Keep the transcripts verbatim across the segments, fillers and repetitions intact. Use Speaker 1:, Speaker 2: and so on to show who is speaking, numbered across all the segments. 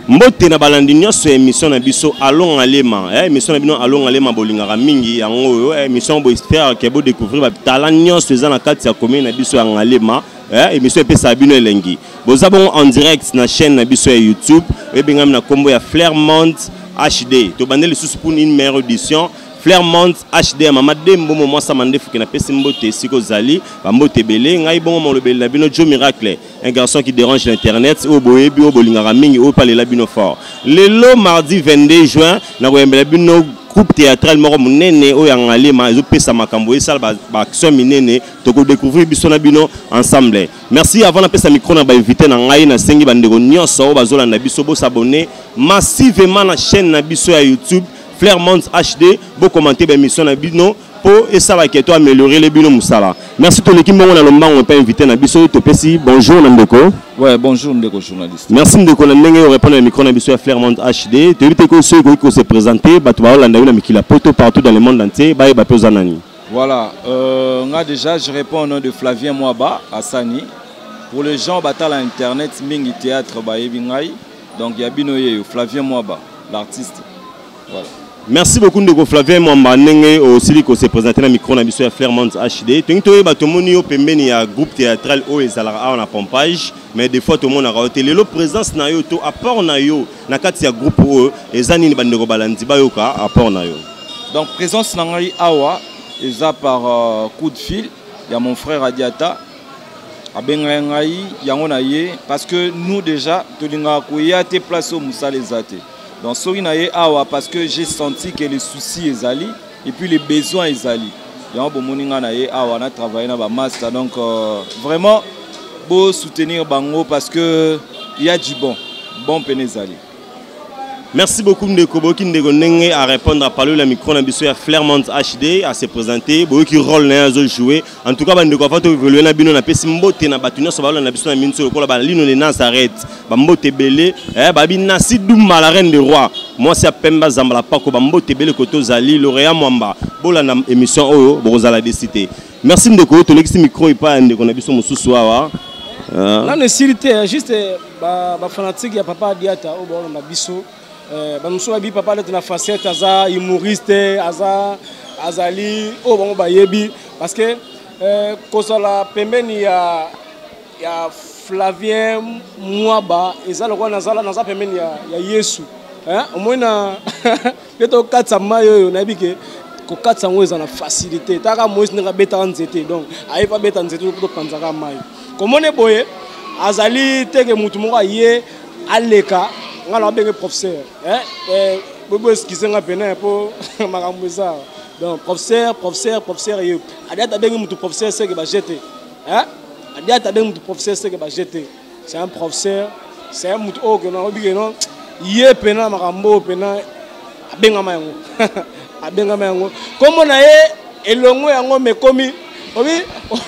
Speaker 1: Mbote na balandi nyonso émission na biso allons alema eh émission na bino allons alema bolingaka mingi yango eh émission bo espère que bo découvrir ba talent nyonso eza na kati ya commune na biso ya alema eh émission epesa bino elengi boza bon en direct na chaîne na biso ya YouTube e bengam na kombo ya Flairmont H D to bandeli sous pour une meilleure audition Flairmont H D mama dembo mo sa mandefu na pesi mbote siko zali ba mbote belé ngai bongo mo lobeli na bino Jo Miracle un garçon qui dérange l'internet au boyebi au bolingara mingi au palais la bino fort lelo mardi vingt-deux juin na koyembela bino groupe théâtral moko munene o yangale ma ezo pesa makambo e sala ba action minene to ko découvrir biso na bino ensemble. Merci avant na pesa micro na ba invité na ngai na sengi bandeko nyonso bazola na biso bo s'abonner massivement na chaîne na biso ya YouTube Flairmont H D, vous commentez l'émission na bino pour et ça va que toi améliorer les bino musala. Merci tout l'équipe on a lomba on peut inviter na biso to pesi bonjour Ndeko.
Speaker 2: Ouais, bonjour Ndeko journaliste.
Speaker 1: Merci Ndeko na ndenge répondre au micro na biso Flairmont H D. Tu éviter que ceux qui se présenter ba to ba landa na mikila poto partout dans le monde entier ba ba poza nani.
Speaker 2: Voilà, euh nga déjà je réponds au nom de Flavien Mwaba à Sani. Pour les gens batal à internet mingi théâtre ba yebingai. Donc ya bino ye Flavien Mwaba l'artiste. Voilà.
Speaker 1: Merci beaucoup de Flavien Mwamba Nenge aussi qui se présenté dans le micro na biso ya Flairmont H D. Tu to ba to moni yo pembeni ya groupe théâtral o ezalaka na pompage mais des fois tout le monde a raté le présence na yo to apport na yo na kati ya groupe o ezani ni bandeko balandi ba yo ka apport na yo.
Speaker 2: Donc présence na ngai awa eza par euh, coup de fil il y a mon frère Adiata abenga ngai yango na ye parce que nous déjà to linga ko ya te place au musala ezate. Donc, awa parce que j'ai senti que les soucis ezali et puis les besoins ezali. Donc, on a travaillé dans la master. Donc, euh, vraiment, beau soutenir Bango parce que il y a du bon. Bon penezali.
Speaker 1: Merci beaucoup Ndeko Boki Ndeko Nenge à répondre à parler la micro na biso ya Flairmont H D à se présenter boyo qui rôle na zo jouer en tout cas ba ndeko fa to évoluer na bino na pesi mbote na batunya so ba na biso na minso lokola ba lino le na s'arrête ba mbote belé eh ba bina si duma la reine des rois moi c'est Pemba Zambala pako ba mbote belé koto zali lauréat Mwamba bola na émission oyo bozala décité. Merci Ndeko to l'exi micro et pas Ndeko na biso mususu wa
Speaker 3: là nécessité juste ba ba fanatique ya papa Diata o bola na biso bamuso abi papa de la facette aza humoriste aza azali o bango bayebi parce que kozala pembeni ya ya Flavien Mwaba ezala kwa nazala naza pembeni ya ya Yesu hein omona peto katsa mayo na bike ko katsa ngo ezana facilité taka moise nga beta nzete donc aifa beta nzete to panzaka mayo komone boye azali teke mutu moko ye aleka ngala benge professeur hein eh bobo excusez nga pena po makambuza donc professeur professeur professeur yo adiata benge mutu professeur c'est que ba jeter hein adiata benge mutu professeur c'est que ba jeter c'est un professeur c'est un mutu o que na obige non ye pena makambo pena abenga mayango abenga mayango comme na ye elongo yango me komi obi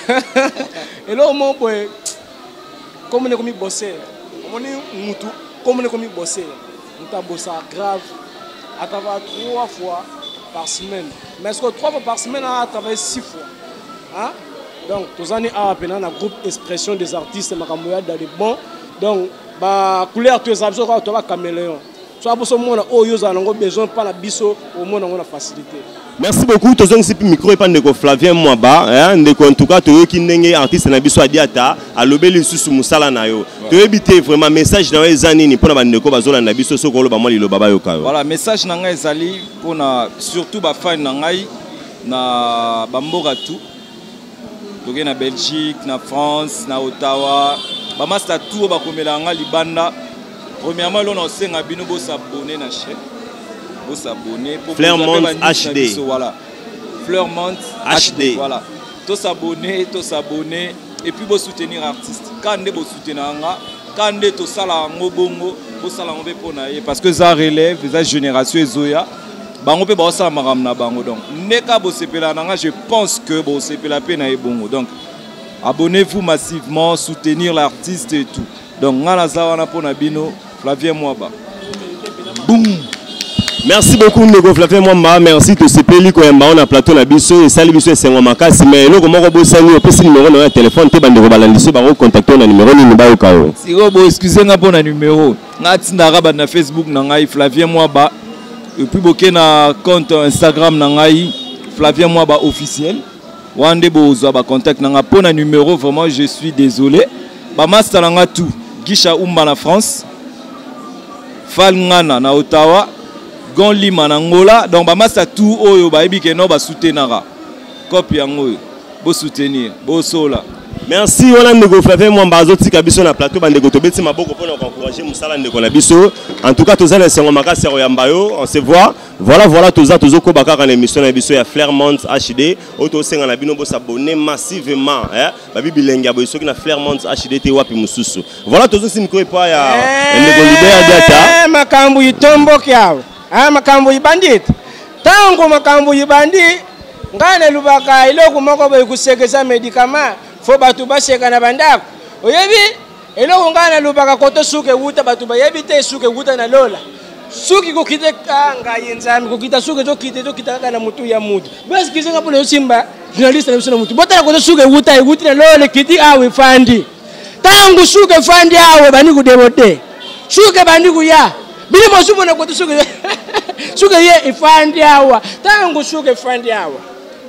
Speaker 3: elo mo boy comme ne komi bosser omoni mutu comme on est comme bosser, on a bossé grave à travers trois fois par semaine. Mais est-ce que trois fois par semaine, on a travaillé six fois. Hein? Donc, tous années à peine un groupe expression des artistes, Makamboya dans les bons. Donc, bah couleur tous les habits, on va caméléon. Soit pour ce monde, oh yo, on a besoin pas la biseau, au moins on a facilité.
Speaker 1: Merci beaucoup. Tous les micro et pas de Flavien Mwaba, hein, en tout cas, tous les qui artiste na biso Adiata, à l'obéli sous musala na yo. Tu éviter vraiment message dans les années pour na bandeko bazola na biso soko lo ba mali lo baba yo ka.
Speaker 2: Voilà, message na ngai ezali pour na surtout ba fan na ngai na bamboka tout. Toke na Belgique, na France, na Ottawa, ba master tout ba komela nga libanda. Premièrement, l'on a senga bino bo s'abonner na chaîne. Bo s'abonner pour
Speaker 1: Flairmont H D.
Speaker 2: Voilà. Flairmont
Speaker 1: H D.
Speaker 2: Voilà. Tous s'abonner, tous s'abonner et puis bo soutenir artiste. Quand on bo soutenir nga, quand on to sala ngo bongo, bo sala ngo pour na parce que ça relève, ça génération ezoya. Bango pe ba sala maram na bango donc. Neka bo sepela nga, je pense que bo sepela pe na bongo. Donc abonnez-vous massivement, soutenir l'artiste et tout. Donc ngala za wana pour na bino Flavien Mwaba. Boum.
Speaker 1: Merci beaucoup Ndeko Flavien Mwamba, merci to sepeli ko yamba on a plateau na biso et sali biso sengo makasi mais eloko moko bosani opesi numéro na téléphone te bande ko balandiso ba ko contacter na numéro ni ba okao.
Speaker 2: Si robo excusez nga pour na numéro. Nga tindaka ba na Facebook na ngai Flavien Mwamba et puis boké na compte Instagram na ngai Flavien Mwamba officiel. Wande bozwa ba contact na nga pour na numéro vraiment je suis désolé. Ba master nga tout Gisha Umba na France. Fal Ngana na Ottawa. Gon Lima na Angola donc ba master tout oyo ba ebike no ba soutenara. Copie yango bo soutenir, bo sola.
Speaker 1: Merci on Ndeko Flavien Mwamba azotika biso na plateau bande ko tobeti maboko pour encourager musala ndeko na biso. En tout cas tozana sengo makasi ya yambayo, on se voit. Voilà voilà toza tozoko bakaka na émission na biso ya Flairmont H D. Auto senga na bino bo s'abonner massivement hein. Ba bibilenge ya boso ki na Flairmont H D te wapi mususu. Voilà tozo simiko pa ya Ndeko Libert Diata.
Speaker 3: Makambu yitombo kyao. Ah makambu yibandit. Tango makambu yibandi ngana lubaka iloko moko boy kusekeza médicament. Faut batu baseka na bandako oyebi eloko ngana lubaka koto suke wuta batu bayebi te suke wuta na lola suki ko kite kanga yenzami ko kita suke to kite to kita kana mutu ya mutu basi kizenga pole simba journaliste na mutu botala koto suke wuta e wuta na lola kiti awe fandi tangu suke fandi awe bani ku debote suke bani ku ya bili mo sumo na koto suke suke ye ifandi awa tangu suke fandi awa.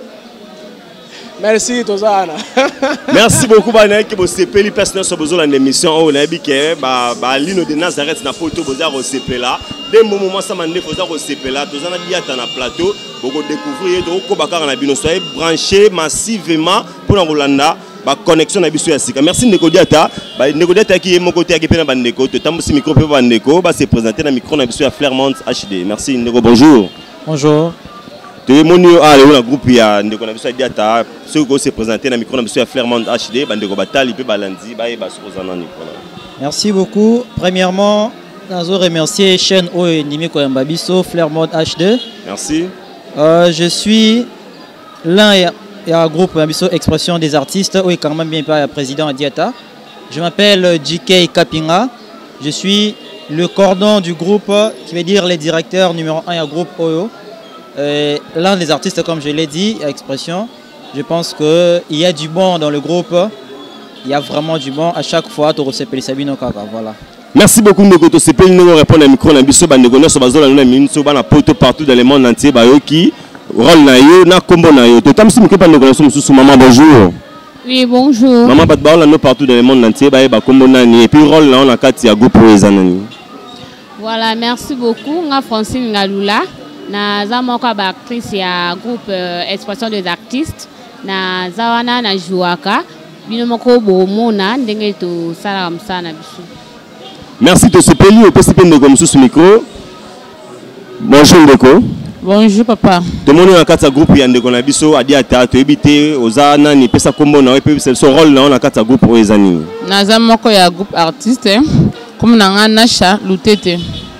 Speaker 3: Merci Tozana.
Speaker 1: Merci beaucoup bana ki bo sepeli personnel so bozo la émission o na bike ba ba Lino de Nazareth na poto boza ro sepela de moment ça mande boza ro sepela Tozana Diata na plateau boko découvrir to ko bakara na bino soyez branché massivement pour na Rolanda ba connexion na biso ya sika. Merci Ndeko Diata ba Ndeko Diata ki mo côté ki pena bandeko to tambusi micro pe bandeko ba se présenter na micro na biso ya Flairmont H D. Merci Ndeko, bonjour.
Speaker 4: Bonjour.
Speaker 1: Tu es mon à groupe ya Ndeko na biso Diata ceux qui se présenter na micro na biso ya Flairmont H D bandeko batali pe balandi ba e ba sozana Nicolas.
Speaker 4: Merci beaucoup. Premièrement, nous remercier chaîne O Nimiko Mbabiso Flairmont H D.
Speaker 1: Merci.
Speaker 4: Euh, je suis l'un et un groupe Mbabiso Expression des artistes où est quand même bien pas président Diata. Je m'appelle J K Kapinga. Je suis le cordon du groupe qui veut dire les directeurs numéro un à groupe Oyo. Euh, l'un des artistes, comme je l'ai dit, à Expression, je pense qu'il y a du bon dans le groupe. Il y a vraiment du bon. À chaque fois, tu recevais les Sabino Kaka. Voilà.
Speaker 1: Merci beaucoup, Ndeko. Tu sais, nous répondre à micro, na biso bandeko na sobazola na minso bana poto partout dans le monde entier ba yoki rôle na yo na kombo na yo. To tamsi miko bandeko na somususu maman bonjour.
Speaker 5: Oui, bonjour.
Speaker 1: Maman bat baola no partout dans le monde entier ba ba kombo nani et puis rôle na on a kati ya groupe ezanani.
Speaker 5: Voilà, merci beaucoup. Nga Francine Ngalula. Na zamoko ba actrice ya groupe euh, Expression des artistes na zawana na juaka bino moko bomona ndenge to sala msana biso.
Speaker 1: Merci de ce pays au possible de comme sous micro. Bonjour Ndeko.
Speaker 5: Bonjour papa.
Speaker 1: Tout le monde na kata groupe ya Ndeko na biso Adiata to ebité ozana ni pesa kombo na pe son rôle na kata groupe ezani.
Speaker 5: Na zamoko ya groupe artiste comme na ngana cha lutete.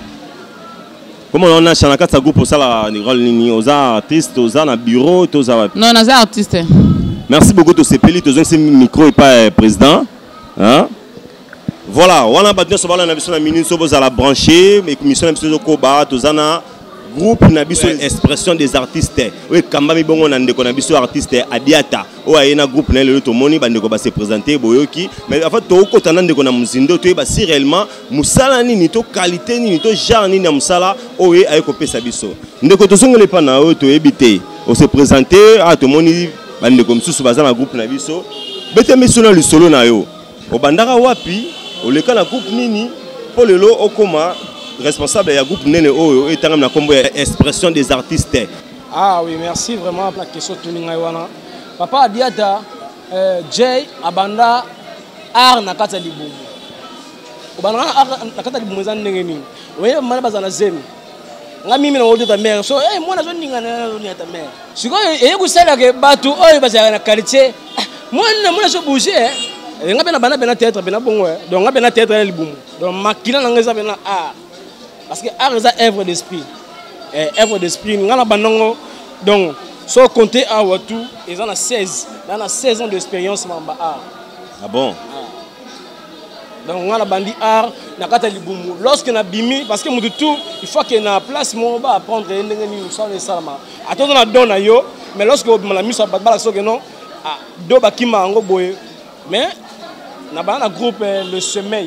Speaker 1: Comment on a changé notre groupe pour ça la rôle ni aux artistes, aux na bureau, tous à.
Speaker 5: Non, nos artistes.
Speaker 1: Merci beaucoup de ces pays, tous un micro et pas président. Hein? Voilà, on a battu sur la navigation la minute sur vos à la brancher, mais commission la mission Koba, tous na groupe nabiso expression des artistes. Oui, kamba mi bongo na ndeko nabiso artiste Adiata. O ayena groupe na le to moni bandeko ba se présenter boyoki, mais en fait to ko tanda ndeko na muzindo to ba si réellement musala ni ni to qualité ni ni to genre ni na musala o ye ayeko pesa biso. Ndeko to songole pa na o to ebité. O se présenter a to moni bandeko mususu baza na groupe nabiso. Bete misolo le solo na yo. O bandaka wapi? O leka na groupe nini? Po lelo okoma responsable du groupe Nene Oyo et na combo expression des artistes.
Speaker 3: Ah oui, merci vraiment pour la question de Wana. Papa Diata, euh, Jay Abanda art na kata libumu. Obana art na kata libumu za ndenge nini. Wewe mwana bazana zemi. Nga mimi na wote ta mère. So eh mwana zo ninga na ni ta mère. Siko e kusala ke batu oyo bazana na quartier. Mwana mwana so bouger. Nga bena bana bena théâtre bena bongo. Donc nga bena théâtre libumu. Donc makina na ngeza bena art. Parce que art est œuvre d'esprit. Œuvre d'esprit. Nous avons donc, si on compte à tout, ils ont seize. Ils ont seize ans d'expérience dans art.
Speaker 1: Ah bon?
Speaker 3: Donc on a bandi art na kata libumu. Lorsque na bimi parce que mon tout il faut que na place mon va apprendre ndenge ni ça les salama. Attends na donne yo mais lorsque on la mise à bala so que non ah do bakima ngo boye. Mais na ba na groupe le sommeil.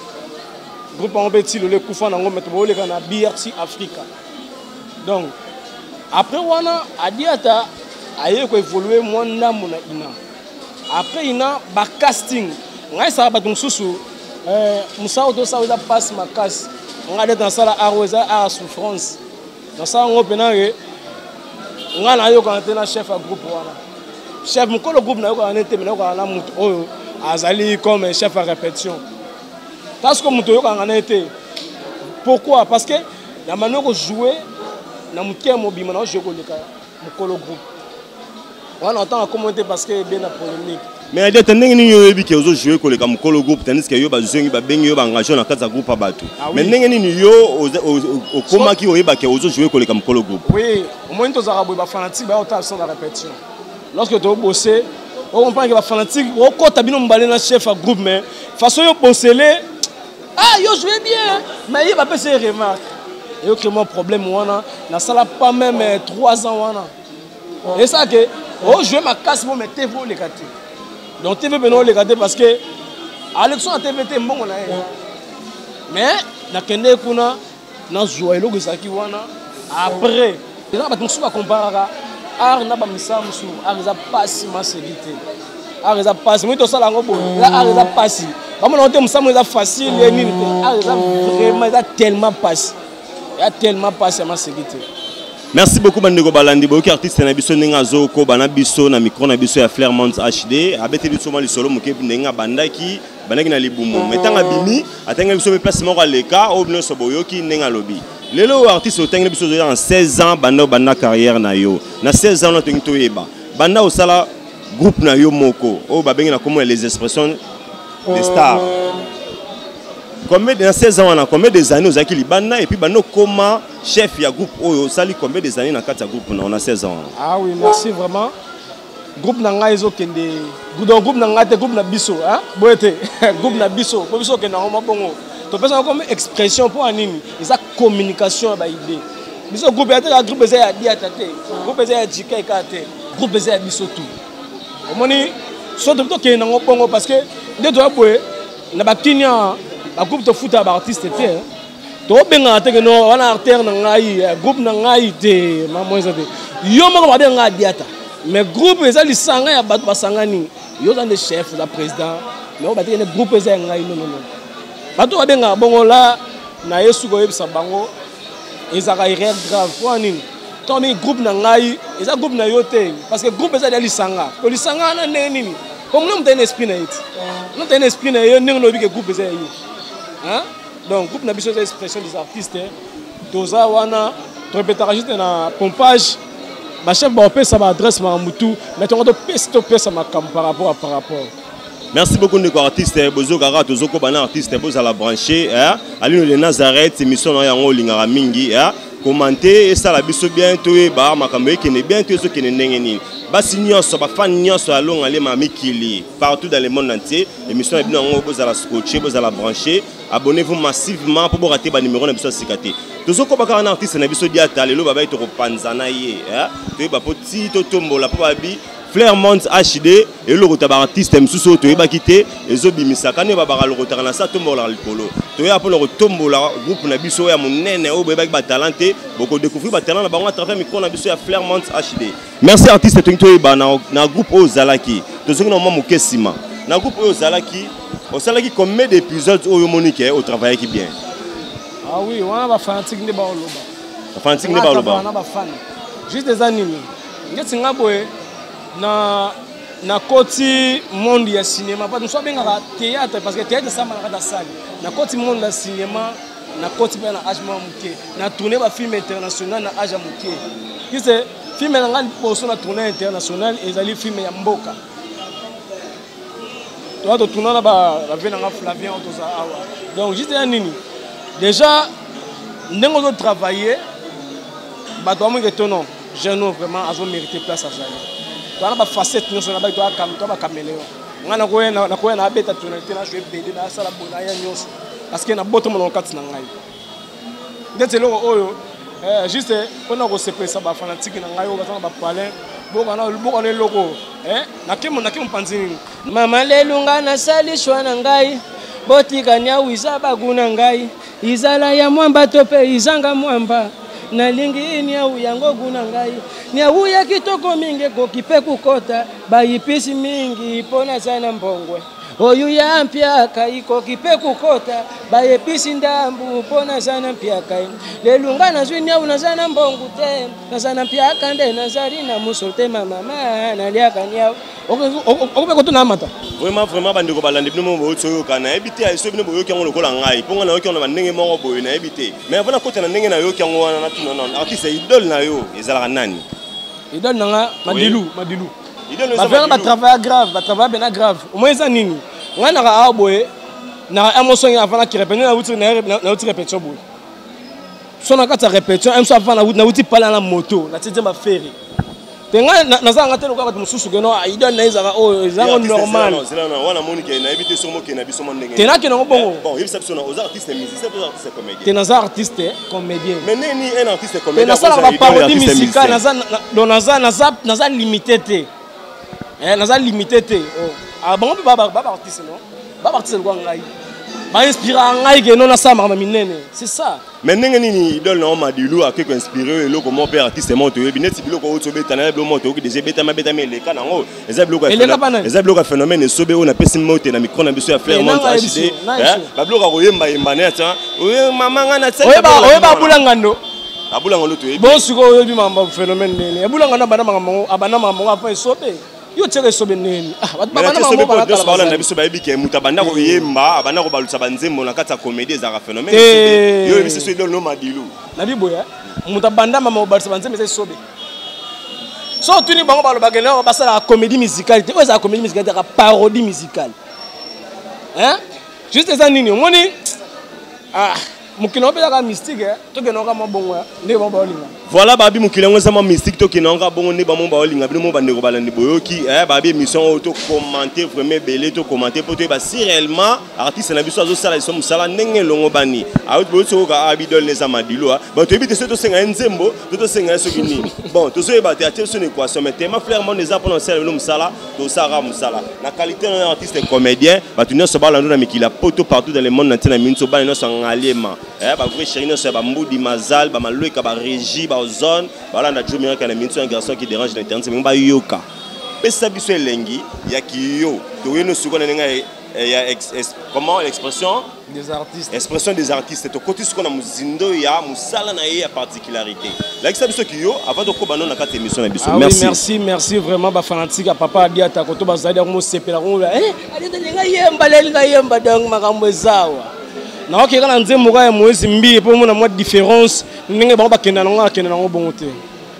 Speaker 3: Groupe en petit le kufa na ngo mettre le kana B R C Africa. Donc après wana adiata aye ko évoluer moi na mona ina. Après ina ba casting. Ngai ça ba susu euh musa auto ça va passe ma casse. On a dans ça la arrosa à souffrance. Dans ça on penange. On a yo quand na chef à groupe wana. Chef mon le groupe na yo quand était mais na mutu oyo azali comme chef à répétition. Parce que mutu yo quand on était. Pourquoi? Parce que la manière de jouer na mutu mobi maintenant je ko le mon groupe. On entend commenter parce que bien la polémique.
Speaker 1: Mais il y a des gens qui ont joué aux joueurs comme le groupe, tandis que yo bazongi ba bengi yo ba engagé dans quatre groupes abatu. Mais les gens qui ont comment qui ont joué comme le groupe.
Speaker 3: Oui, au moins tous arabes ba fanatique ba autant sans la répétition. Lorsque tu bosser, on comprend que ba fanatique au côté bino mbalé na chef à groupe mais façon yo bosser ah yo jouez bien mais il va pas se remarque. Et autre problème wana na sala pas même trois ans wana. Et ça que oh jouer ma casse mon mettez vous les gâter. Donc T V Beno les gâter parce que Alexandre a T V T bon on a mais na kende kuna na jouer le gisa ki wana après les gens ba souvent comparer art na ba misa musu art za passe ma sécurité art za passe moi to sala ngo bon là art za passe ba mon on musa mo za facile et ni art za vraiment ça tellement passe il y a tellement passe ma sécurité.
Speaker 1: Merci beaucoup Bandego Balandi, beaucoup artiste na biso ninga zoko bana biso na micro na biso ya Flairmont H D abete biso ma lisolo moke ninga bandaki bandaki na libumu metanga bimi atanga biso be place moko aleka o bino soboyoki ninga lobi lelo artiste otanga biso en seize ans banda banda carrière na yo na seize ans na tengi to yeba banda osala groupe na yo moko o babengi na comment les expressions des stars. Combien de seize ans on a combien des années aux Akili Bana et puis Bano comment chef il y a groupe oh sali combien des années dans quatre groupe on a seize ans.
Speaker 3: Ah oui merci vraiment groupe nanga izo kende groupe groupe nanga te groupe na biso hein boete groupe na biso po biso kende ngoma bongo to pesa comme expression pour anini isa communication ba idée biso groupe ya te la groupe ya dia tate groupe ya jika ikate groupe ya biso tout omoni so to to kende ngoma bongo parce que de to aboye na bakinya la groupe de foot à artiste était to benga te que no wana artère na ngai groupe na ngai te maman ça te yo mo ba benga diata mais groupe eza lisanga ya bato basangani yo za le chef la président mais on ba te ne groupe eza ngai non non bato ba benga bongo la na yesu ko yebisa bango ezaka erreur grave pour nini to mi groupe na ngai eza groupe na yo te parce que groupe eza lisanga ko lisanga na nini comme nous t'as un esprit na it nous t'as un esprit na yo ningo no bi que groupe eza yo. Hein? Donc, groupe n'a pas besoin d'expression des artistes. Toza wana, répétera juste un pompage. Ma chef va faire sa adresse ma mutu, mais on doit stopper ça par rapport à par rapport.
Speaker 1: Merci beaucoup de artistes. Bozo Gara, Tozo Kobana artiste, Bozo la branché. Aline de Nazareth, émission na yango lingara mingi. Commenter et ça la biso bien toé ba makambe qui n'est bien tout ce qui n'est n'engeni. Basi nyonso ba fan nyonso along aller mami kili partout dans le monde entier. Émission bien ngo boza la scotcher, boza la brancher. Abonnez-vous massivement pour rater ba numéro na biso sikate. Tozo ko baka na artiste na biso diata lelo baba to panzana ye, hein. Toé ba poti to tombola po babi Flairmont H D et le rotaba artiste msuso toé ba kité ezo bimisa kane ba ba le rotara na sa tombola likolo. Toé pour le retombola groupe na biso ya monene o beba ba talenté beaucoup découvrir ba talent na bango à travers micro na biso ya Flairmont H D. Merci artiste toé ba na na groupe o Zalaki. Tozo na mo mokesima. Na groupe o Zalaki, o Zalaki combien d'épisodes o Monique au travail qui bien.
Speaker 3: Ah oui, on a ba fanatique ne ba oloba.
Speaker 1: Ba fanatique ne ba oloba.
Speaker 3: On a ba fan. Juste des animés. Ngeti ngaboye na na koti monde ya cinéma pas nous soit bien à théâtre parce que théâtre ça m'a dans salle na koti monde la cinéma na koti bien na âge muke na tourner ba film international na âge muke qui c'est film na ngali poso na tourner international et ali film ya mboka toi to tourner na ba ba vena nga Flavien to ça awa donc juste un nini déjà ndengo de travailler ba to mo que tono jeune vraiment a mérité place à ça. Tu as une facette, nous sommes caméléon. nga na koya na koya na beta tonalité na jouer bede na sala bona ya nyonso parce que na boto mon kati na ngai ndetse loko oyo eh juste on a se pesa ba fanatique na ngai o ba ba palin boka na boka le loko eh na kimo na kimo panzini mama lelunga na salishwa na ngai botika nya wiza baguna ngai izala ya mwamba tope izanga mwamba na lingi ni au yango guna ngai ni au ya kitoko mingi kokipe kukota bayipisi mingi pona sana mbongwe oyu ya mpya kai kokipe kukota bayipisi ndambu pona sana mpya kai lelunga na zwini au na sana mbongu te na sana mpya kande na zari na musote mama na lia kanyao okobe ko tuna mata
Speaker 1: vraiment vraiment bandeko balandi bino mo tsoyo kana ebite aso bino boyoki ngo lokola ngai ponga na yoki ngo bandenge moko boyo na ebite mais avant na kota na ndenge na yoki ngo wana na tuna non artiste idole na yo ezala nani
Speaker 3: idole nanga madilu madilu
Speaker 1: idole
Speaker 3: ba faire ba travail grave ba travail bena grave au moins ça nini ngana ka aboye na emotion avant na ki répéter na wuti na wuti répétition boye sona kata répétition em so avant na wuti na wuti pala na moto na tete ma ferry tenga nazanga telo kwa bato mususu ke no idole na izaka o izango normal
Speaker 1: zela na wana monike na ebite somo ke na biso mondenge
Speaker 3: tena ke no bongo
Speaker 1: bon il s'appelle son aux artistes musiciens aux artistes comédiens
Speaker 3: tena za artiste comédien
Speaker 1: mais neni un artiste comédien
Speaker 3: tena ça la parodie musicale naza naza naza naza limité te eh naza limité te oh ah bon ba ba ba artiste non ba artiste kwa ngai ba inspira ngai ke no na sa mama minene c'est ça
Speaker 1: mais ndenge nini idole na madilu a quelque inspiré le comment père artiste monte yo bineti biloko o tsobe tana bilo monte ko déjà beta mabeta me leka nango eza biloko eza biloko phénomène sobe on a pesi monte na micro na biso ya Flair monte H D ba biloko ko yemba yemba ne ata oye mama ngana tsa
Speaker 3: oye ba oye ba bulanga ndo
Speaker 1: abulanga ndo to
Speaker 3: bon siko oye bi mamba phénomène nene abulanga na bana mama abana mama afa sobe yo tere sobe nene ah bana mama ba
Speaker 1: la bala na biso ba yebike mutabanda ko yemba abana ko balutsa banzembo na kata comédie za phénomène yo biso so idole no madilu
Speaker 3: na biboya mutabanda mama balutsa banzembo c'est sobe so tuni bango balo bagena ba sala comédie musicale te oza comédie musicale te parodie musicale hein juste ça nini moni ah mukino pe ka mystique to ke no ka mabongo ne ba ba olinga
Speaker 1: voilà babi mukilo ngo sama mystique to ke no ka bongo ne ba mo ba olinga bino mo ba ndeko balandi boyoki eh babi émission auto commenter vraiment belé to commenter pour ba si réellement artiste na biso azo sala so musala ndenge longo bani a bo so ka abidol les amadilu ba to ebite to senga nzembo to senga so kini bon to so e ba te ate so ne équation mais tema Flair mon des apona sala lo musala to sara musala na qualité d'un artiste comédien ba tu ne so ba lando na mikila poto partout dans le monde na tina minso ba no so ngaliema eh ba vrai chéri no so ba mbudi mazal ba maloika ba régie ba zone voilà na Joe Miracle na minso un garçon qui dérange l'internet c'est même ba yoka pesa biso elengi ya kiyo to yeno suko na nga ya comment l'expression
Speaker 3: des artistes
Speaker 1: expression des artistes to côté suko na muzindo ya musala na ya particularité la biso kiyo avant de ko bano na kata émission na biso
Speaker 3: merci merci merci vraiment ba fanatique papa Adiata ko to bazali ko sepela ko eh Adiata nga yemba le nga yemba donc makambo zawa na okeka na nzembo ka ya mwezi mbi po mona mwa différence ndenge bango bakenda nango akenda nango bongo te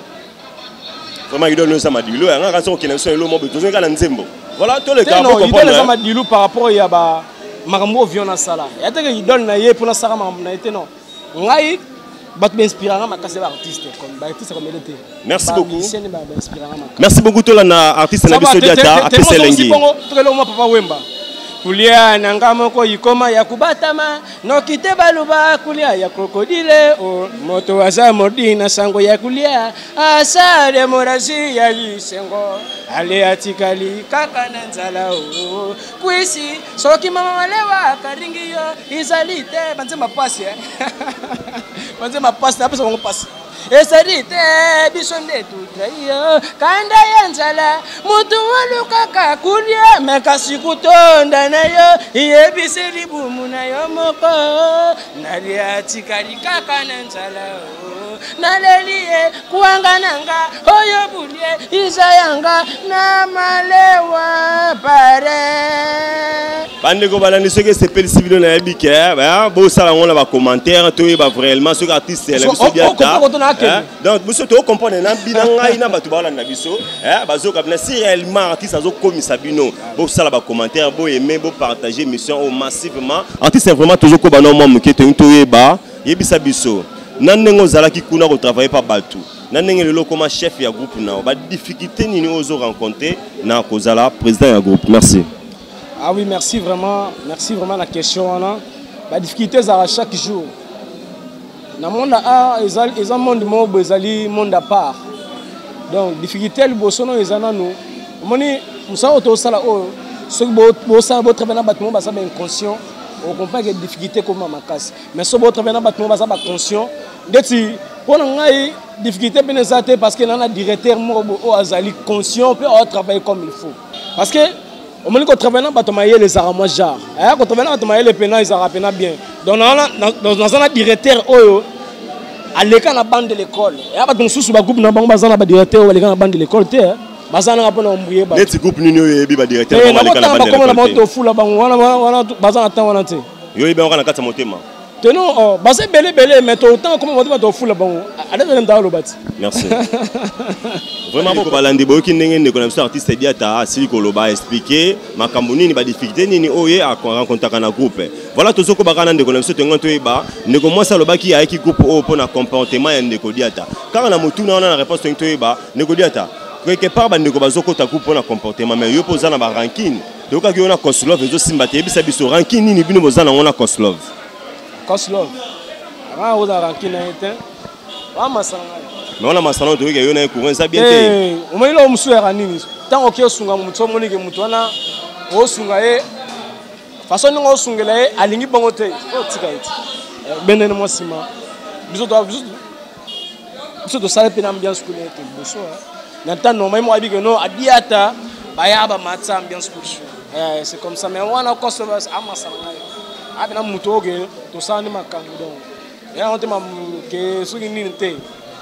Speaker 1: vraiment idole no sama dilo nga ka so okenda so elo mo beto ka na nzembo voilà tous les cas
Speaker 3: pour comprendre idole sama dilo par rapport ya ba makambo viona sala ya te idole na ye pona saka makambo na été non ngai bat m'inspirera makase ba artiste comme ba artiste comme l'été
Speaker 1: merci beaucoup merci beaucoup to la na artiste na biso Diata apesa lengi
Speaker 3: to ke lo mo papa Wemba kulia nanga moko ikoma ya kubatama no kite baluba kulia ya krokodile o moto aza modina sango ya kulia asare morasi ya lisengo ale atikali kaka na nzala o kwisi soki mama walewa karingiyo izalite banze mapasi eh banze mapasi apesa ngo pasi esarite bisonde tutrayo kanda yanzala mutu walukaka kulia mekasikutonda nayo yebiseli bumu nayo moko naliatikali kaka nanzala nalelie kuangananga oyo bulie izayanga na malewa pare
Speaker 1: bandeko balandi soki sepeli sibilo na yebike ba bo sala ngona ba commentaire to ba vraiment soki artiste la biso Diata donc biso to comprendre na bina ngai na batu balanda biso eh bazoka bina si réellement artiste azo komisa bino bo sala ba commentaire bo aimer bo partager mission au massivement artiste vraiment toujours ko bana mo mukete to yeba yebisa biso nandengo zalaki kuna ko travailler pa batu nandengo lelo comme chef ya groupe na ba difficulté nini ozo rencontrer na kozala président ya groupe merci.
Speaker 3: Ah oui, merci vraiment. Merci vraiment la question. La difficulté, c'est à chaque jour. Dans le monde, il y a un monde un monde à part. Donc, difficulté, le bosson, ils en ont nous. Nous sommes au salaire. Ceux qui sont travailler dans le bâtiment, ils sont inconscients. On comprend qu'il y a des difficultés comme ma casse. Mais ceux qui travaillent dans le bâtiment, ils sont conscients. Pour nous, il y a des difficultés parce qu'il y a un directeur qui est conscient pour travailler comme il faut. Parce que on me dit qu'on travaille dans le bâtiment, les armes genre. Quand on travaille dans le bâtiment, les pénals, ils arrêtent bien. Donc, dans un directeur, à l'école, la bande de l'école. Et après, on sous le groupe, on a un directeur ou la bande de l'école. Bazana nga pona mbouye ba. Neti
Speaker 1: groupe nini oyo yebi ba directeur
Speaker 3: ko malika na bande. Comment na moto fula ba wana wana bazana tan wana te.
Speaker 1: Yo yebi nga na kata motema.
Speaker 3: Teno oh base belé belé mais to autant comment moto ba to fula ba. Ada na ndalo lo bati.
Speaker 1: Merci. Vraiment ko balandi boyo ki ndenge ndeko na biso artiste Diata asili ko loba expliquer makambo nini ba difficulté nini oye a rencontrer na groupe. Voilà to soko bakana ndeko na biso tengo to yeba ndeko moi sa loba ki ayeki groupe o pona comportement ya ndeko Diata. Car na mutu na na réponse to yeba ndeko Diata quelque part bandeko bazokota ku pona comportement mais yo poza na ba ranking donc ka yo na Koslov ezo simbate bisa biso ranking nini bino boza na ngona Koslov
Speaker 3: Koslov ara oza ranking na ete wa masanga
Speaker 1: mais on a masanga to yo na courant ça bien
Speaker 3: te o mai lo musu ya nini tango ke sunga mutu moni ke mutu wana o sunga e façon ngo sungela e alingi bongo te o tika iti benene mo sima biso to biso biso to sala pe na ambiance ko te boso N'entends normalement on dit que non à Diata bayaba matza ambiance pour eh c'est comme ça mais on a encore ça à masanga ah ben muto que to ça ni makambo donc et on te mam que soki ni nte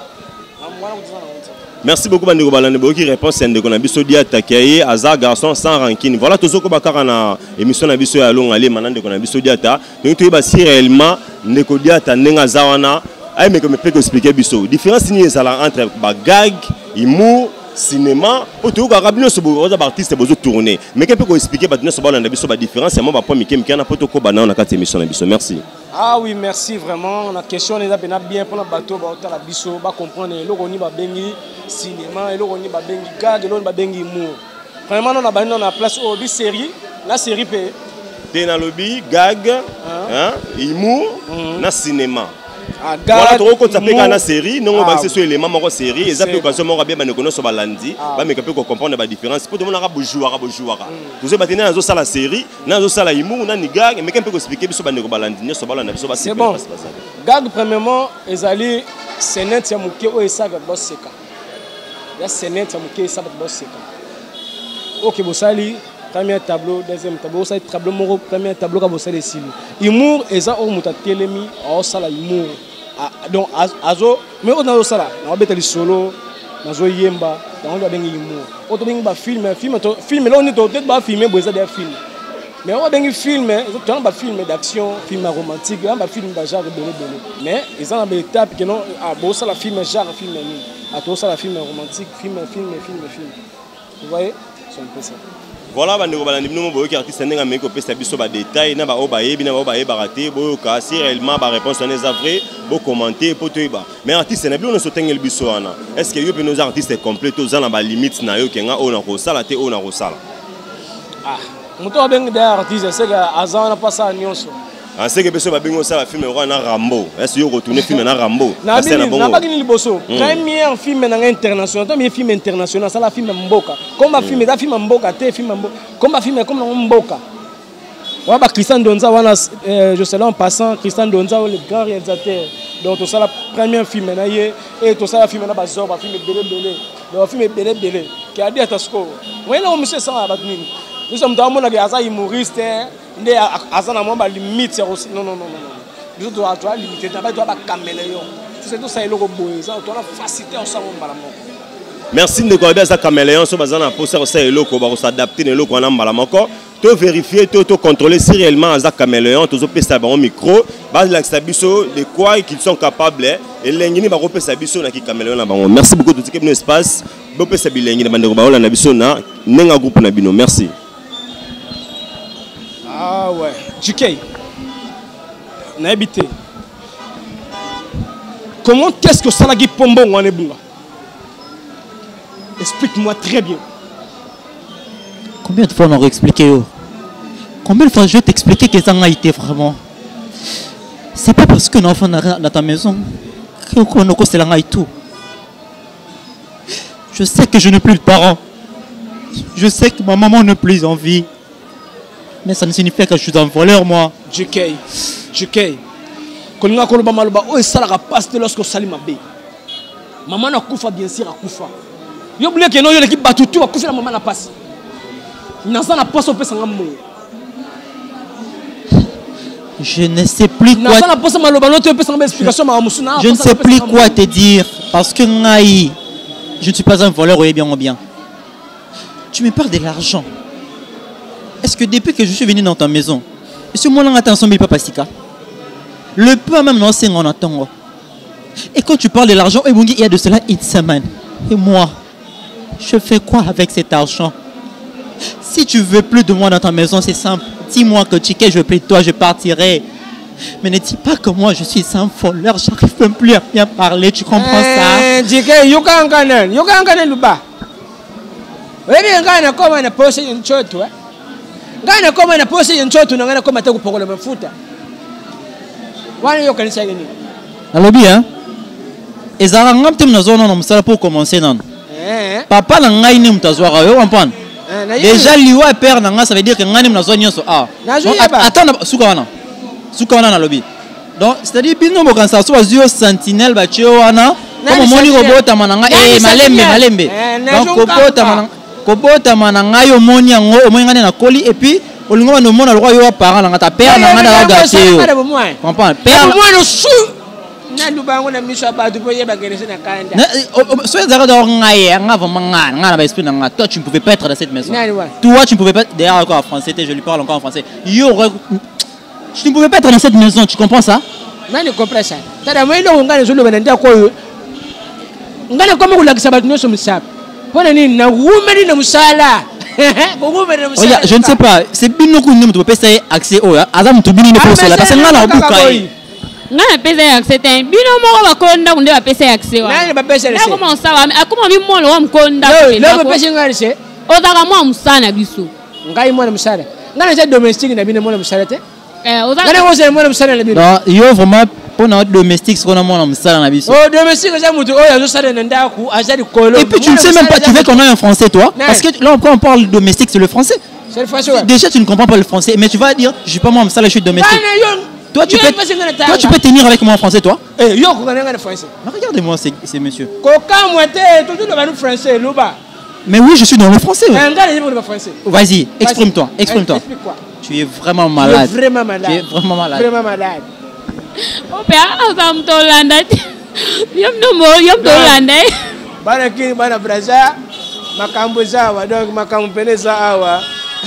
Speaker 1: merci beaucoup bandeko balande boki réponse ndeko na biso Diata kaye aza garçon sans rancune voilà to soko bakara na émission na biso ya longa manande ndeko na biso Diata donc to ba si réellement ndeko Diata ndenga zawana ay mais que me peut expliquer biso différence ni ezala entre ba gag humour cinéma auto ka rabino so bo artiste bozo tourner mais que peut expliquer ba so ba na biso ba différence ya mo ba point miké miké na poto ko bana na kati émission na biso merci.
Speaker 3: Ah oui merci vraiment la question les a bien pour la bateau ba ota la biso ba comprendre le roni ba bengi cinéma et le roni ba bengi gag et le ba bengi humour vraiment on a ba na place au bi série la série pe
Speaker 1: na lobby gag hein humour na cinéma.
Speaker 3: Voilà,
Speaker 1: tu as une série, non, on va sur élément de série, et ça peut passer mon rabia, mais nous connaissons pas lundi, mais qu'on peut comprendre la différence. Pour tout le monde, on a joué, on a joué. Vous avez maintenant dans la série, dans la humour, on a une gag, mais qu'on peut expliquer sur le lundi, sur le lundi,
Speaker 3: c'est bon. Gag premièrement, ils allaient, c'est net, c'est mon qui est ça, boss seka. Là, c'est net, c'est mon qui est ça, boss seka. Ok, vous allez. Premier tableau, deuxième tableau, ça tableau moro, premier tableau comme ça les silos. Humour et ça on muta telemi, on ça la humour. Donc azo, mais on a ça là, on va mettre les solo, on va yemba, on va bien humour. On doit bien filmer, filmer, filmer. Là on est peut-être pas filmer, mais ça des films. Mais on va bien filmer, on va filmer d'action, film romantique, on va filmer genre de belé belé. Mais ils ont une étape que non, ah bon ça la film genre film ni, à tout ça la film romantique, film film film film. Vous voyez, c'est un peu ça.
Speaker 1: Voilà, bandeko balandi bino boyoki artiste ndenga meki kopesa biso ba détail na ba obaye bina ba obaye baraté boyoka si réellement ba réponse on est vrai bo commenter po toyeba mais artiste na bino so tengel biso wana est-ce que yo pe nos artistes complets to za na ba limite na yo kenga ona ko sala te ona ko sala
Speaker 3: ah muto abengi da artiste c'est que azana pas ça nyonso
Speaker 1: en ce que biso ba bengo sala film wana Rambo est-ce que yo retourner film na Rambo
Speaker 3: na na ba kini liboso premier film na international to mi film international ça la film mboka comme ba film da film mboka te film mboka comme ba film comme mboka wa ba Christian Donza wana je sais là en passant Christian Donza le grand réalisateur donc tout ça la premier film na ye et tout ça la film na ba zo ba film belé belé donc film belé belé qui a dit à tasco ouais là on monsieur ça ba nini nous sommes dans mon asa humoriste nde azana mo ba limite aussi non non non non nous doit doit limiter d'abord doit ba caméléon c'est tout ça il ko boye ça doit faciliter on ça mo mbala moko
Speaker 1: merci de ko ba caméléon so bazana pour ça ça eloko ba s'adapter ne eloko na mbala moko to vérifier to to contrôler si réellement za caméléon to zo pesa ba micro ba la biso de quoi qu'ils sont capables et lengini ba ko pesa biso na ki caméléon na bango merci beaucoup de ce espace bo pesa bilengi na bandeko ba ola na biso na nenga groupe na bino merci.
Speaker 3: Ah ouais, J K, on a habité. Comment est-ce que Salagi Pombo on est bon? Explique-moi très bien.
Speaker 4: Combien de fois on aurait expliqué? Combien de fois je vais t'expliquer que ça a été vraiment? C'est pas parce que l'enfant est dans ta maison qu'on a tout. Je sais que je n'ai plus de parents. Je sais que ma maman n'est plus en vie. Mais ça ne signifie pas que je suis un voleur, moi.
Speaker 3: J K, J K. Quand on a colobé maloba, oh ça la passe de lorsque Salim a bé. Maman a koufa bien sûr a koufa. Yo oublié que non yo l'équipe battu tout a koufa la maman la passe. Nansa na passe au peu sans amour.
Speaker 4: Je ne sais plus quoi.
Speaker 3: Nansa na passe maloba non tu peux sans explication ma musuna.
Speaker 4: Je ne sais plus quoi te dire parce que ngai, je ne suis pas un voleur ou bien ou bien. Tu me parles de l'argent. Est-ce que depuis que je suis venu dans ta maison, est-ce que moi là attention mais pas Sika? Le peu même non c'est on attend. Et quand tu parles de l'argent, il y a de cela une semaine. Et moi, je fais quoi avec cet argent? Si tu veux plus de moi dans ta maison, c'est simple. Dis-moi que Tchike, je veux plus de toi, je partirai. Mais ne dis pas que moi je suis un voleur, j'arrive même plus à bien parler, tu comprends ça?
Speaker 3: Tchike, yoka anganen, yoka anganen luba. Wewe ngana koma na pose nchoto eh? Ngana koma na pose nchoto na ngana koma taku pokola mafuta. Wani yoka ni sageni.
Speaker 4: Alobi hein? Ezara ngam tem na zona na musala pour commencer non.
Speaker 3: Eh.
Speaker 4: Papa na ngai ni mutazwara yo comprendre? Déjà liwa père na nga ça veut dire que ngani mnazwa nyonso ah. Attends suka wana. Suka wana na lobi. Donc c'est-à-dire bino mo kansa so bazio sentinelle ba chio wana. Comme moni robota mananga eh malembe malembe. Donc kobota mananga kobota mananga yo moni yango o moni ngane na koli et puis olingo ba no mona lokwa yo parent na ngata père na ngana gâté yo. Comprends? Père
Speaker 3: moi no su na lubango na miso abatu po yeba gerese na kanda.
Speaker 4: So ezaka do ngaye nga vraiment nga nga na ba esprit na nga. Toi tu ne pouvais pas être dans cette maison. Toi tu ne pouvais pas d'ailleurs encore en français, je lui parle encore en français. Yo tu ne pouvais pas être dans cette maison, tu comprends ça?
Speaker 3: Nani comprend ça? Tada moi ndo ngane zo loba nda ko yo. Ngane koma kulakisa batu nyoso musapa. Pona nini na ngumeli na musala.
Speaker 4: Regarde, je ne sais pas, c'est bino ko nyum to pesa accès au azam to bino ko sola parce que nga na obuka yi.
Speaker 5: Nga na pesa accès ten bino moko bakonda kunde ba pesa accès wa.
Speaker 3: Nani ba pesa accès?
Speaker 5: Comment ça va? Akoma mi molo wa mkonda.
Speaker 3: Lo ba pesa ngari se.
Speaker 5: Ozaka mwa musana biso.
Speaker 3: Ngai mwana musala. Ngana je domestique na bino mwana musala te.
Speaker 5: Eh ozaka.
Speaker 3: Ngana wose mwana musala na bino.
Speaker 4: Non, yo vraiment pour notre domestique ce qu'on a mwana musala na biso.
Speaker 3: Oh domestique za mutu oyo zo sala na ndaku azali kolo.
Speaker 4: Et puis tu ne sais même pas, tu veux qu'on ait un français toi? Parce que là quand on parle de domestique c'est le français.
Speaker 3: C'est le français.
Speaker 4: Déjà tu ne comprends pas le français mais tu vas dire je suis pas moi musala je suis domestique. Toi tu peux toi tu peux tenir avec moi en français toi?
Speaker 3: Eh yo ko ngana ngana français.
Speaker 4: Mais regardez-moi ces ces messieurs.
Speaker 3: Ko ka moite tout le monde français loba.
Speaker 4: Mais oui, je suis dans le français.
Speaker 3: français.
Speaker 4: Vas-y, exprime-toi, exprime-toi.
Speaker 3: Explique-quoi.
Speaker 4: Tu es vraiment malade.
Speaker 3: Tu es vraiment malade.
Speaker 4: Tu es vraiment malade.
Speaker 3: Vraiment malade.
Speaker 5: Oh père, azam to landa. Yom no mo, yom to landa.
Speaker 3: Bana kini bana braza, makambo zawa, donc makambo peneza awa.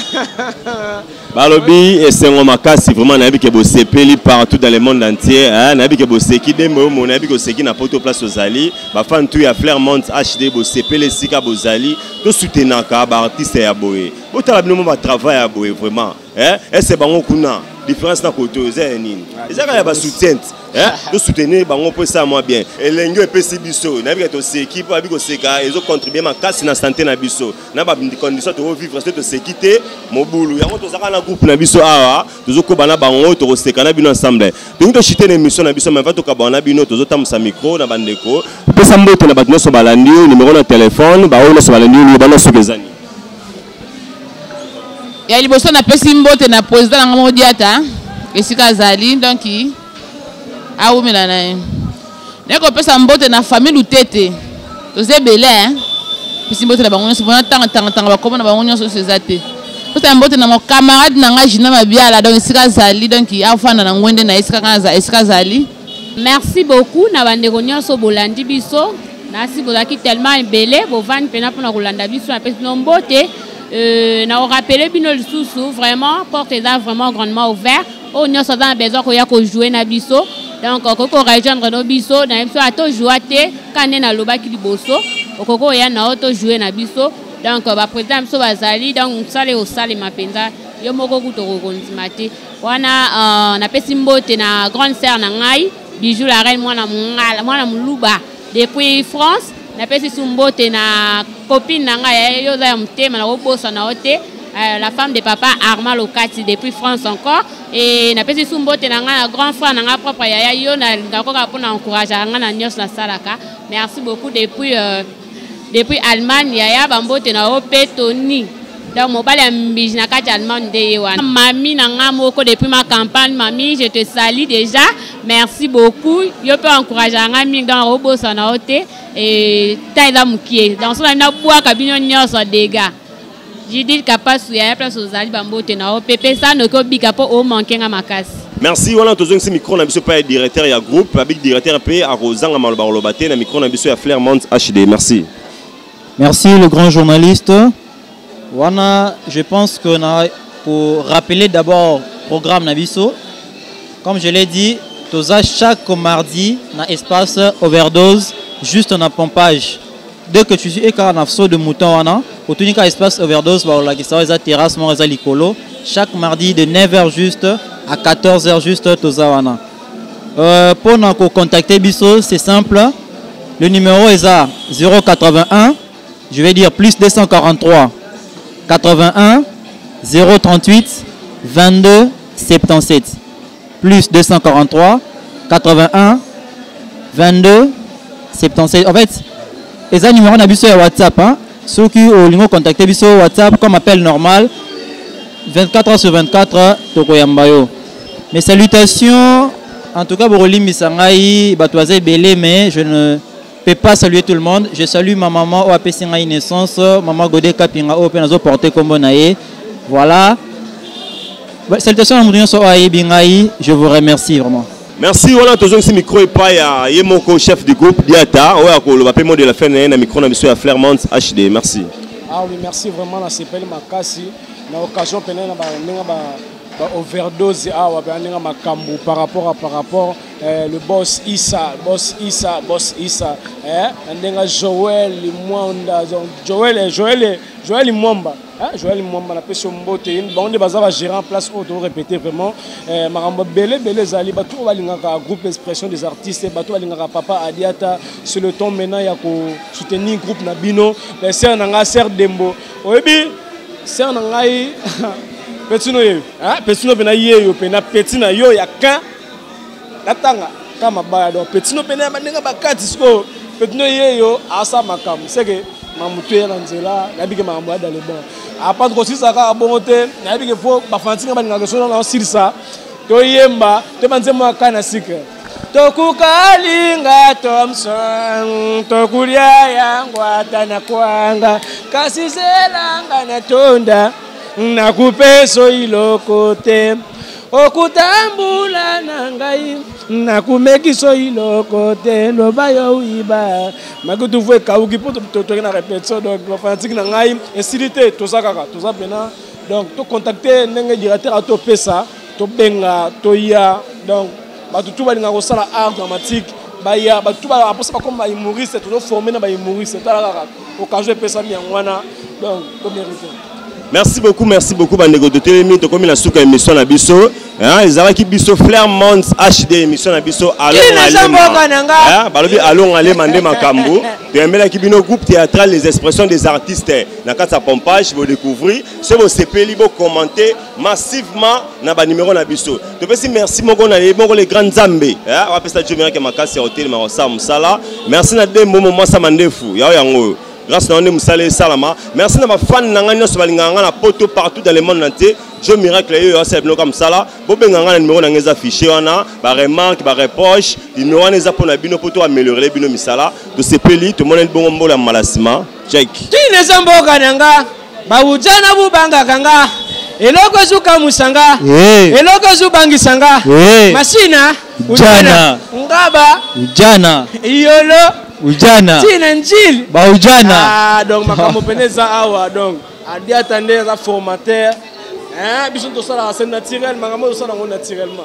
Speaker 1: Balobi et Sengo Makasi vraiment nabi ke bo sepeli partout dans le monde entier hein nabi ke bo seki dembo mo nabi ko seki na poto place ozali ba fan tout ya Clermont H D bo sepeli sika bozali to soutenaka ba artiste ya boye botala bino mo ba travail ya boye vraiment hein et c'est bango kuna différence na koto eza nini ezaka ya ba soutien hein to soutenir bango pour ça moi bien elengo epesi biso nabi ke to seki po abi ko seka ezo contribuer makasi na santé na biso na ba condition to vivre c'est to seki te mobulu yango to zaka na groupe na biso awa tozo ko bana bango to seka na bino ensemble donc to chiter émission na biso mais va to ka bana bino tozo tamusa micro na bandeko pesa mbote na batno so balandi numéro na téléphone ba ona so balandi ni bana so kezani
Speaker 6: ya liboso na pesi mbote na président na Modiata esika zali donc aumela na neko pesa mbote na famille Lutete toze belé hein pesi mbote na bango so bona tanga tanga tanga ba komona bango nyoso sezate pesa mbote na mon camarade na nga Jina Mabiala donc esika zali donc afana na ngwende na esika kaza esika zali.
Speaker 5: Merci beaucoup na bandeko nyoso bolandi biso nasi bozaki tellement belé bo vani pena pona kolanda biso na pesi mbote. Euh, na rappelé bino lisusu vraiment porte est vraiment grandement ouvert on y a besoin qu'on y a qu'on jouer na biso donc on peut rejoindre nos biso na biso ato jouer te quand na loba ki liboso okoko ya na auto jouer na biso donc ba président biso bazali donc sale au sale mapenza yo moko kutoko kontimate wana na pesi mbote na grande sœur na ngai Bijou la reine mwana mungala mwana muluba depuis France na pesi sumbote na copine na nga yo za ya mutema na obosa na ote euh, la femme de papa Armand Lokati depuis France encore. Et na pesi sumbote na nga grand frère na nga propre yaya yo na ngakoka pour encourager nga na nyos na salaka. Merci beaucoup depuis euh, depuis Allemagne yaya bambote na opé Tony. Donc mobile ambige na kati Allemagne de wana. Mami na nga moko depuis ma campagne mami, je te salue déjà. Merci beaucoup. Yo peut encourager nga mingi dans robo sana oté et taïda mukie. Dans son na bois kabino nyos dégâts. J'ai dit capable de faire place aux alliés bambote na O P P ça ne ko bika po o manquer na makas.
Speaker 1: Merci voilà tous ce micro na biso pas directeur ya groupe avec directeur P à Rosanga Maloba Lobate na micro na biso ya Flairmont H D. Merci.
Speaker 4: Merci le grand journaliste. Wana je pense que na pour rappeler d'abord programme na biso comme je l'ai dit toza chaque mardi na espace overdose juste en pompage. Dès que tu suis écart na saut de mouton wana au tunika espace overdose ba la qui ça terrasse mon reza likolo chaque mardi de neuf heures juste à quatorze heures juste toza wana. Euh pour nous contacter biso c'est simple. Le numéro est à zéro quatre-vingt-un, je vais dire plus deux cent quarante-trois quatre-vingt-un zéro trente-huit vingt-deux soixante-dix-sept plus deux cent quarante-trois quatre-vingt-un vingt-deux soixante-dix-sept. En fait et ça numéro na biso ya WhatsApp hein. Ceux qui ont contacté biso WhatsApp comme appel normal vingt-quatre heures sur vingt-quatre tokoyambayo. Mes salutations en tout cas pour Olimbi Sangai Batouazé Belé mais je ne peux pas saluer tout le monde. Je salue ma maman au A P C Ngai naissance, maman Godé Kapinga au Penazo porté comme bonaye. Voilà. Salutations à Moudinho so aye bingai, je vous remercie vraiment.
Speaker 1: Merci, voilà, tous ce micro et pas ya Yemoko chef du groupe Diata, ouais, à le paiement de la fin de micro na monsieur à Flairmont H D. Merci.
Speaker 3: Ah oui, merci vraiment la C P L Makasi. Na occasion pena na ba ndinga ba overdose ah wa ndinga makambu par rapport à par rapport euh, le boss Issa, boss Issa, boss Issa, eh ndinga Joël Mwanda, Joël Joël Joël Mwamba. Hein, Joël Mwamba na pesi mbote bon de bazava gérer en place auto répéter vraiment euh marambo belé belé zali batu balingaka groupe expression des artistes batu balingaka papa Adiata c'est le temps maintenant ya ko soutenir groupe na bino mais c'est nanga ser dembo oyebi c'est nanga yi petino yo hein petino pena yeyo pena petina yo ya kan latanga kama baya do petino pena bandinga bakati siko petino yeyo asa makam c'est que mamutuye na nzela nabike makambo dans le bon apa ko sisa ka bongote nabike fo bafantinga baninga so na sirisa to yemba to banzemo kana sika to kukalinga Thompson to kuria yangu atana kwanga kasiselanga na tonda na kupeso ilokote okutambula nangai na kumekiso ilokote lobayo uiba makutu vwe kauki poto to na répétition donc bafantique na ngai insilité to zakaka to za bena donc to contacter ndenge directeur a to pesa to benga to ya donc batu tu balinga ko sala art dramatique baya batu ba aposa ba comme humoriste to former na ba humoriste tala kaka occasion pesa mi ngwana donc to mérite.
Speaker 1: Merci beaucoup, merci beaucoup. Bandego de Télémi, to comme la souka émission na biso. Hein, ils avaient qui biso Flairmont H D émission na biso allons aller. Hein, balobi allons aller mander makambo. Tu aimes la kibino groupe théâtral les expressions des artistes. Na kata pompage, vous découvrir. Ce vos C P L vous commenter massivement na ba numéro na biso. Tu peux si merci mon gon aller mon les grands zambé. Hein, on appelle ça Dieu mira que makasi hôtel marosa musala. Merci na de momo moi ça mandefu. Ya yango. Grâce à nous, Salama. Merci à ma fan na poto partout dans le monde entier. Je miracle c'est comme ça là. Bobe nganga numéro na ngeza affiché wana, ba remarque, ba reproche, numéro na za pona bino poto améliorer les bino misala. De ces peli tout le monde bon mbola malasima. Check.
Speaker 3: Tine zamboka nanga. Ba ujana bubanga kanga. Eloko zuka musanga. Eloko zubangisanga. Masina
Speaker 4: ujana.
Speaker 3: Ngaba
Speaker 4: ujana.
Speaker 3: Iyolo
Speaker 4: ujana
Speaker 3: tina njili
Speaker 4: ba ujana
Speaker 3: ah donc makambo peneza awa donc Adiata ndeza formateur hein biso to sala c'est naturel makambo to sala naturellement.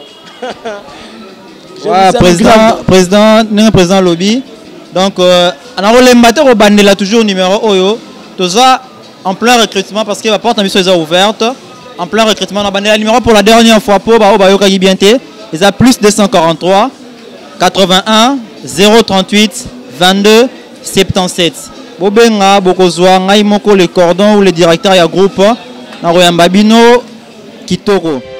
Speaker 4: Ouais, président président n'est président lobby donc euh on a relé matin au bandela toujours numéro oyo toza en plein recrutement parce que la porte en biso est ouverte en plein recrutement on a bandela numéro pour la dernière fois pour ba ba yoka gibienté ils a plus deux cent quarante-trois quatre-vingt-un zéro trente-huit vingt-deux soixante-dix-sept. Bobenga bokozwa ngai moko le cordon ou le directeur ya groupe na koyamba bino kitoko.